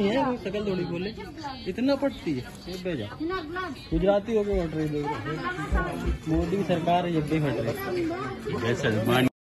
है, वो शकल थोड़ी बोले इतना पड़ती है। ये भेजा गुजराती हो गए मोदी की सरकार है, जब भी फट रही।